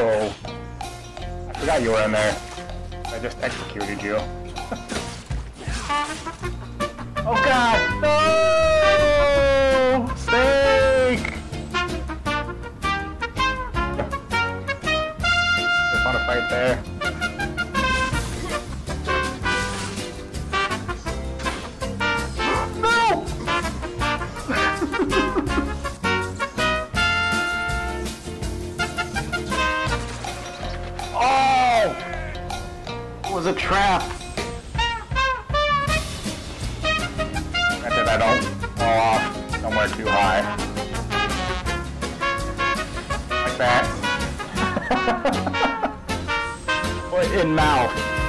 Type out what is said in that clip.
Oh, I forgot you were in there. I just executed you. Oh god! No! Snake! Just want to fight there. No! Oh! It was a trap. Granted, I don't fall off somewhere too high. Like that. Foot in mouth.